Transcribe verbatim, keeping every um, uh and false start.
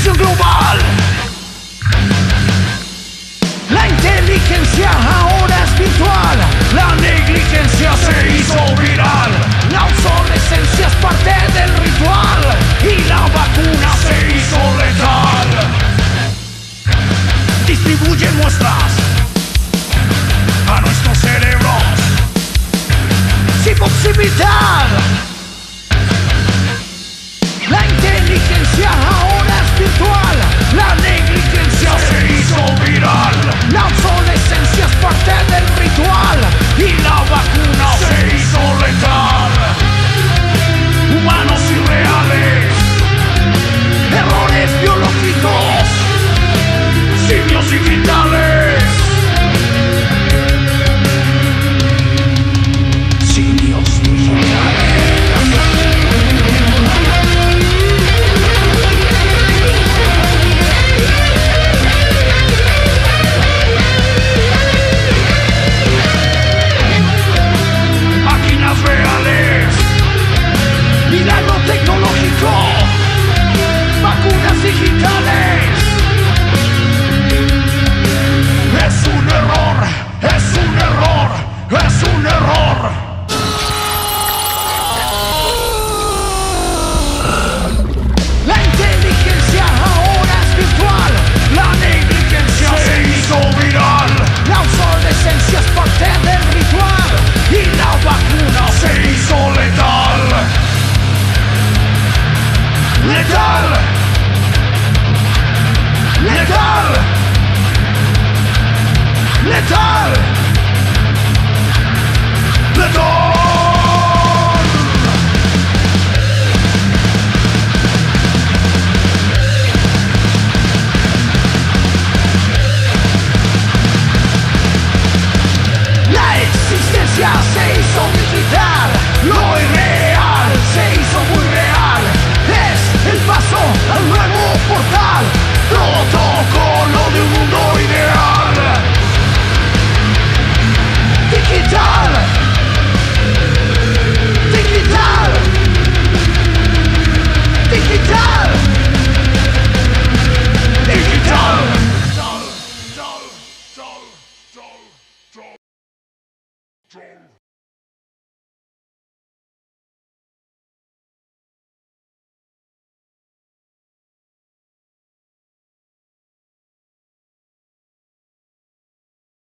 contaminación global. La inteligencia ahora es virtual. La negligencia se hizo viral. La obsolescencia es parte del ritual. Y la vacuna se hizo letal. Distribuyen muestras a nuestros cerebros sin proximidad. La inteligencia ahora es virtual. La negligencia se hizo viral. La obsolescencia es parte del ritual. Y la vacuna se hizo letal. Humanos irreales, errores biológicos, simios digitales. Simios digitales. Máquinas reales, milagro tecnológico, vacunas digitales. Es un error, es un error, es un error. La inteligencia ahora es virtual. La negligencia se hizo viral. La obsolescencia es parte del ritual. Y la vacuna se hizo letal. Letal. Letal. Letal. Letal. La existencia se hizo digital. Lo irreal se hizo muy real. Es el paso al nuevo portal.